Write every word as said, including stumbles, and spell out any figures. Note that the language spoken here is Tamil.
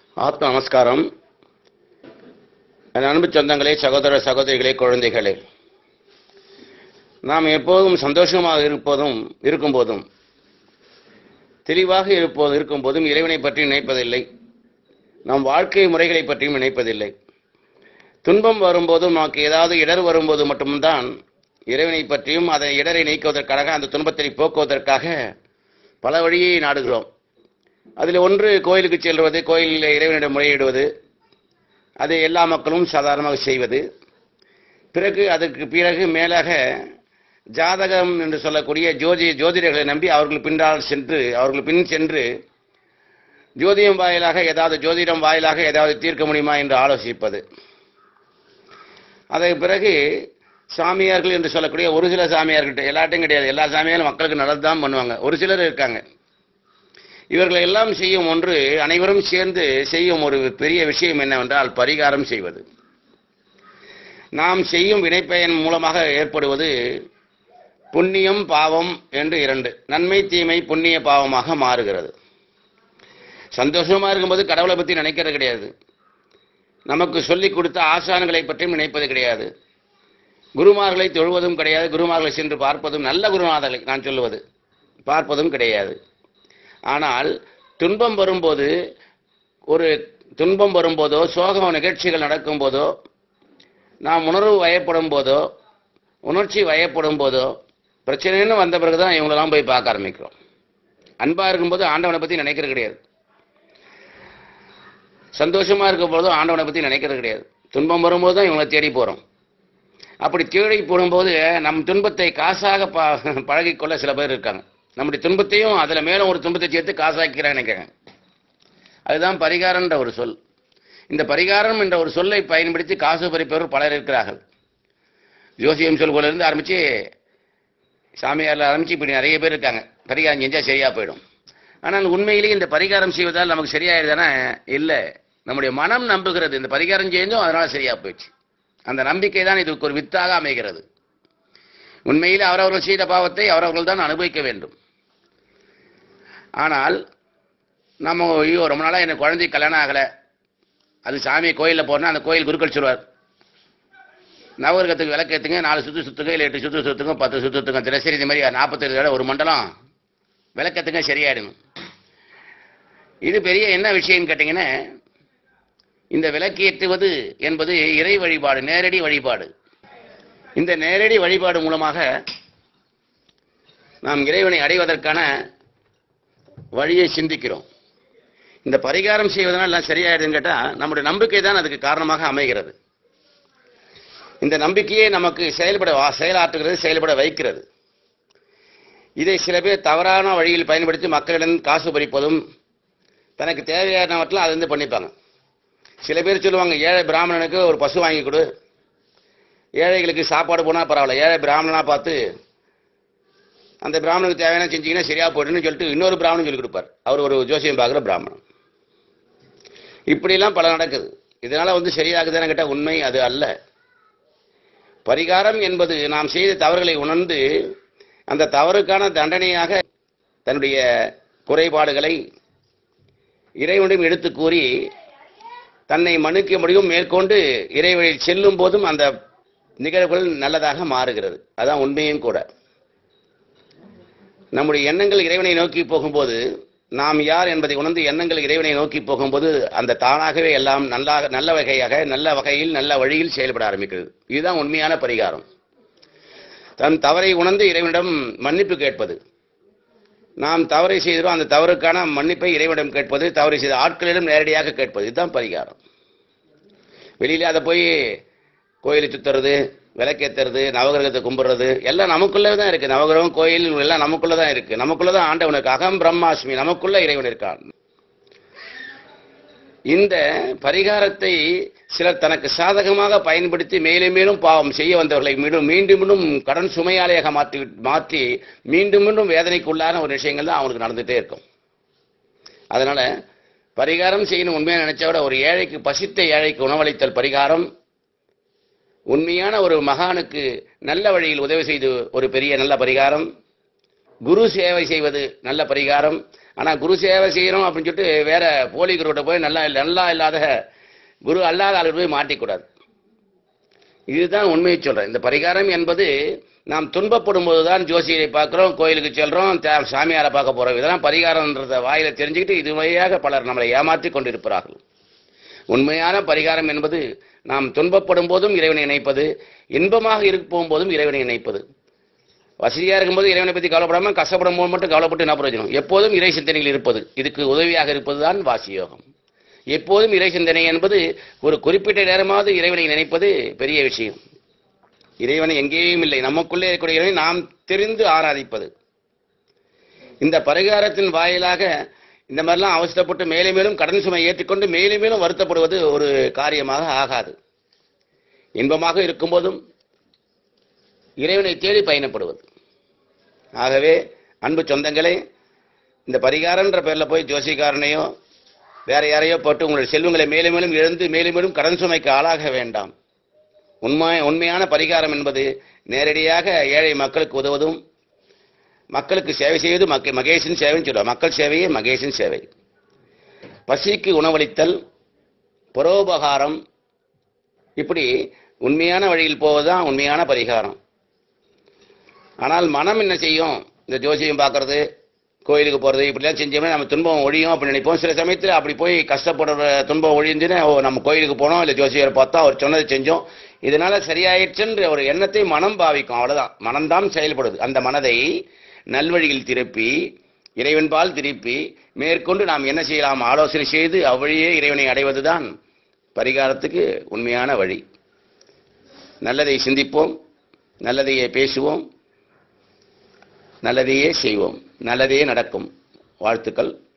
ஆத்ம நமஸ்காரம். என் அன்பு சொந்தங்களே, சகோதர சகோதரிகளே, குழந்தைகளே, நாம் எப்போதும் சந்தோஷமாக இருப்பதும் இருக்கும்போதும் தெளிவாக இருப்போது இருக்கும்போதும் இறைவனை பற்றி நினைப்பதில்லை. நம் வாழ்க்கை முறைகளை பற்றியும் நினைப்பதில்லை. துன்பம் வரும்போதும் நமக்கு ஏதாவது இடர் வரும்போது மட்டும்தான் இறைவனை பற்றியும் அதை இடரை நீக்குவதற்காக, அந்த துன்பத்தை போக்குவதற்காக பல வழியை நாடுகிறோம். அதில் ஒன்று கோயிலுக்கு செல்வது, கோயிலில் இறைவனிடம் முறையிடுவது, அதை எல்லா மக்களும் சாதாரணமாக செய்வது. பிறகு அதற்கு பிறகு மேலாக ஜாதகம் என்று சொல்லக்கூடிய ஜோதி ஜோதிடர்களை நம்பி அவர்கள் பின்னால் சென்று அவர்கள் பின் சென்று ஜோதிடம் வாயிலாக ஏதாவது ஜோதிடம் வாயிலாக ஏதாவது தீர்க்க முடியுமா என்று ஆலோசிப்பது. அதற்கு பிறகு சாமியார்கள் என்று சொல்லக்கூடிய ஒரு சில சாமியார்கிட்ட, எல்லாட்டையும் கிடையாது, எல்லா சாமியாரும் மக்களுக்கு நல்லது தான் பண்ணுவாங்க, ஒரு சிலர் இருக்காங்க. இவர்கள் எல்லாம் செய்யும் ஒன்று, அனைவரும் சேர்ந்து செய்யும் ஒரு பெரிய விஷயம் என்னவென்றால் பரிகாரம் செய்வது. நாம் செய்யும் வினைப்பயன் மூலமாக ஏற்படுவது புண்ணியம் பாவம் என்று இரண்டு, நன்மை தீமை புண்ணிய பாவமாக மாறுகிறது. சந்தோஷமாக இருக்கும்போது கடவுளை பற்றி நினைக்கிறது கிடையாது, நமக்கு சொல்லிக் கொடுத்த ஆசான்களை பற்றியும் நினைப்பது கிடையாது, குருமார்களை தொழுவதும் கிடையாது, குருமார்களை சென்று பார்ப்பதும், நல்ல குருநாதர்களை நான் சொல்லுவது பார்ப்பதும் கிடையாது. ஆனால் துன்பம் வரும்போது, ஒரு துன்பம் வரும்போதோ, சோக நிகழ்ச்சிகள் நடக்கும் போதோ, நாம் உணர்வு வயப்படும் போதோ, உணர்ச்சி வயப்படும் போதோ, பிரச்சனைன்னு வந்த பிறகுதான் இவங்களெல்லாம் போய் பார்க்க ஆரம்பிக்கிறோம். அன்பாக இருக்கும்போது ஆண்டவனை பற்றி நினைக்கிறது கிடையாது, சந்தோஷமாக இருக்கும் போதும் ஆண்டவனை பற்றி நினைக்கிறது கிடையாது. துன்பம் வரும்போது தான் இவங்களை தேடி போகிறோம். அப்படி தேடி போடும்போது நம் துன்பத்தை காசாக ப பழகிக்கொள்ள சில பேர் இருக்காங்க. நம்முடைய துன்பத்தையும் அதில் மேலும் ஒரு துன்பத்தை சேர்த்து காசாக்கிறாங்க நினைக்கிறாங்க. அதுதான் பரிகாரம்ன்ற ஒரு சொல். இந்த பரிகாரம் என்ற ஒரு சொல்லை பயன்படுத்தி காசு பறிப்பவர் பலர் இருக்கிறார்கள். ஜோசியம் சொல்லிருந்து ஆரம்பித்து சாமியாரில் ஆரம்பித்து இப்படி நிறைய பேர் இருக்காங்க. பரிகாரம் செஞ்சால் சரியாக போயிடும். ஆனால் உண்மையிலேயே இந்த பரிகாரம் செய்வதால் நமக்கு சரியாயிடுதானே? இல்லை, நம்முடைய மனம் நம்புகிறது இந்த பரிகாரம் செஞ்சோம் அதனால் சரியாக போயிடுச்சு. அந்த நம்பிக்கை தான் இதுக்கு ஒரு வித்தாக அமைகிறது. உண்மையில் அவரவர்கள் செய்த பாவத்தை அவரவர்கள் தான் அனுபவிக்க வேண்டும். ஆனால் நம்ம ஐயோ ரொம்ப நாளாக எனக்கு குழந்தை கல்யாணம் ஆகலை, அது சாமி கோயிலில் போனால் அந்த கோயில் குருக்கள் சொல்வார், நவகிரகத்துக்கு விளக்கேற்றுங்க, நாலு சுற்று சுற்றுங்க, இல்லை எட்டு சுற்று சுற்றுங்க, பத்து சுற்று சுற்றுங்க, தினசரி இந்த மாதிரி நாற்பத்தேழு தடவை ஒரு மண்டலம் விளக்கத்துங்க, சரியாயிடும். இது பெரிய என்ன விஷயம்னு கேட்டிங்கன்னா, இந்த விளக்கேற்றுவது என்பது இறை வழிபாடு, நேரடி வழிபாடு. இந்த நேரடி வழிபாடு மூலமாக நாம் இறைவனை அடைவதற்கான வழியை சிந்திக்கிறோம். இந்த பரிகாரம் செய்வதனால் எல்லாம் சரியாயிடுதுன்னு கேட்டால் நம்முடைய நம்பிக்கை தான் அதுக்கு காரணமாக அமைகிறது. இந்த நம்பிக்கையே நமக்கு செயல்பட செயலாற்றுகிறது, செயல்பட வைக்கிறது. இதை சில பேர் தவறான வழியில் பயன்படுத்தி மக்களிடம் காசு பறிப்பதும் தனக்கு தேவையானவற்றெல்லாம் அது வந்து பண்ணிப்பாங்க. சில பேர் சொல்லுவாங்க, ஏழை பிராமணனுக்கு ஒரு பசு வாங்கி கொடு, ஏழைகளுக்கு சாப்பாடு போனால் பரவாயில்ல, ஏழை பிராமணனாக பார்த்து அந்த பிராமணனுக்கு தேவையான செஞ்சிங்கன்னா சரியாக போய்ட்டுன்னு சொல்லிட்டு இன்னொரு பிராமணன் சொல்லி கொடுப்பார். அவர் ஒரு ஜோசியம் பார்க்குற பிராமணன். இப்படிலாம் பல நடக்குது. இதனால் வந்து சரியாகுதுன்னு கேட்டால் உண்மை அது அல்ல. பரிகாரம் என்பது நாம் செய்த தவறுகளை உணர்ந்து அந்த தவறுக்கான தண்டனையாக தன்னுடைய குறைபாடுகளை இறைவனிடம் எடுத்து கூறி தன்னை மன்னிக்க முடியும். மேற்கொண்டு இறைவனில் செல்லும் போதும் அந்த நிகழ்வுகள் நல்லதாக மாறுகிறது. அதான் உண்மையும் கூட. நம்முடைய எண்ணங்கள் இறைவனை நோக்கி போகும்போது, நாம் யார் என்பதை உணர்ந்து எண்ணங்கள் இறைவனை நோக்கி போகும்போது அந்த தானாகவே எல்லாம் நல்ல நல்ல வகையாக நல்ல வகையில் நல்ல வழியில் செயல்பட ஆரம்பிக்கிறது. இதுதான் உண்மையான பரிகாரம். தன் தவறை உணர்ந்து இறைவனிடம் மன்னிப்பு கேட்பது. நாம் தவறை செய்கிறோம், அந்த தவறுக்கான மன்னிப்பை இறைவனிடம் கேட்பது, தவறை செய்த ஆட்களிடம் நேரடியாக கேட்பது. இதுதான் பரிகாரம். வெளியில் அதை போய் கோயிலை சுற்றுறது, விளக்கேற்றுறது, நவகிரகத்தை கும்பிடுறது எல்லாம் நமக்குள்ளே தான் இருக்குது. நவகிரகம் கோயில் எல்லாம் நமக்குள்ளே தான் இருக்குது. நமக்குள்ளே தான் ஆண்டவனுக்கு அகம் பிரம்மாஸ்மி, நமக்குள்ளே இறைவன் இருக்கான். இந்த பரிகாரத்தை சிலர் தனக்கு சாதகமாக பயன்படுத்தி மேலும் மேலும் பாவம் செய்ய வந்தவர்களை மீண்டும் மீண்டும் மீண்டும் கடன் சுமையாளியாக மாற்றி மாற்றி மீண்டும் மீண்டும் வேதனைக்குள்ளான ஒரு விஷயங்கள் தான் அவங்களுக்கு நடந்துகிட்டே இருக்கும். அதனால் பரிகாரம் செய்யணும் உண்மையாக நினைச்சா விட, ஒரு ஏழைக்கு, பசித்த ஏழைக்கு உணவளித்தல் பரிகாரம், உண்மையான ஒரு மகானுக்கு நல்ல வழியில் உதவி செய்து ஒரு பெரிய நல்ல பரிகாரம், குரு சேவை செய்வது நல்ல பரிகாரம், ஆனால் குரு சேவை செய்யணும் அப்படின்னு சொல்லிட்டு வேற போலி குருவிட்ட போய் நல்லா நல்லா இல்லாத குரு அல்லாத ஆளுக்கு போய் மாட்டிக்கூடாது. இதுதான் உண்மையை சொல்கிறேன். இந்த பரிகாரம் என்பது நாம் துன்பப்படும் போது தான் ஜோசியரை பார்க்குறோம், கோயிலுக்கு செல்கிறோம், சாமியாரை பார்க்க போகிறோம். இதெல்லாம் பரிகாரம்ன்றத வாயில தெரிஞ்சுக்கிட்டு இது வழியாக பலர் நம்மளை ஏமாற்றி கொண்டிருக்கிறார்கள். உண்மையான பரிகாரம் என்பது நாம் துன்பப்படும் போதும் இறைவனை இணைப்பது, இன்பமாக இருக்கும் போதும் இறைவனை இணைப்பது. வசதியாக இருக்கும்போது இறைவனை பற்றி கவலைப்படாமல் கஷ்டப்படும் போது மட்டும் கவலைப்பட்டு என்ன பிரயோஜனம்? எப்போதும் இறை சிந்தனையில் இருப்பது, இதுக்கு உதவியாக இருப்பது தான் வாசியோகம். எப்போதும் இறை சிந்தனை என்பது ஒரு குறிப்பிட்ட நேரமாவது இறைவனை நினைப்பது பெரிய விஷயம். இறைவனை எங்கேயும் இல்லை, நமக்குள்ளே இருக்கக்கூடிய இறைவனை நாம் தெரிந்து ஆராதிப்பது. இந்த பரிகாரத்தின் வாயிலாக இந்த மாதிரிலாம் அவசரப்பட்டு மேலும் மேலும் கடன் சுமை ஏற்றிக்கொண்டு மேலும் மேலும் வருத்தப்படுவது ஒரு காரியமாக ஆகாது. இன்பமாக இருக்கும்போதும் இறைவனை தேடி பயணப்படுவது. ஆகவே அன்பு சொந்தங்களே, இந்த பரிகாரன்ற பேரில் போய் ஜோசிக்காரனையோ வேற யாரையோ போட்டு உங்களுடைய செல்வங்களை மேலும் மேலும் இழந்து மேலும் மேலும் கடன் சுமைக்கு ஆளாக வேண்டாம். உண்மை உண்மையான பரிகாரம் என்பது நேரடியாக ஏழை மக்களுக்கு உதவுவதும் மக்களுக்கு சேவை செய்வது மக்க மகேஷின் சேவைன்னு சொல்லுவார். மக்கள் சேவையே மகேஷின் சேவை. பசிக்கு உணவளித்தல், பரோபகாரம், இப்படி உண்மையான வழியில் போவதுதான் உண்மையான பரிகாரம். ஆனால் மனம் என்ன செய்யும்? இந்த ஜோசியம் பார்க்கறது, கோயிலுக்கு போகிறது, இப்படிலாம் செஞ்சோம்னா நம்ம துன்பம் ஒழியும் அப்படின்னு நினைப்போம். சில சமயத்தில் அப்படி போய் கஷ்டப்படுற துன்பம் ஒழிஞ்சுன்னு ஓ நம்ம கோயிலுக்கு போனோம், இல்லை ஜோசியரை பார்த்தா அவர் சொன்னதை செஞ்சோம், இதனால சரியாயிடுச்சுன்ற ஒரு எண்ணத்தை மனம் பாவிக்கும். அவ்வளோதான், மனம்தான் செயல்படுது. அந்த மனதை நல்வழியில் திருப்பி இறைவன்பால் திருப்பி மேற்கொண்டு நாம் என்ன செய்யலாம் ஆலோசனை செய்து அவ்வழியே இறைவனை அடைவதுதான் பரிகாரத்துக்கு உண்மையான வழி. நல்லதை சிந்திப்போம், நல்லதையே பேசுவோம், நல்லதையே செய்வோம், நல்லதே நடக்கும். வாழ்த்துக்கள்.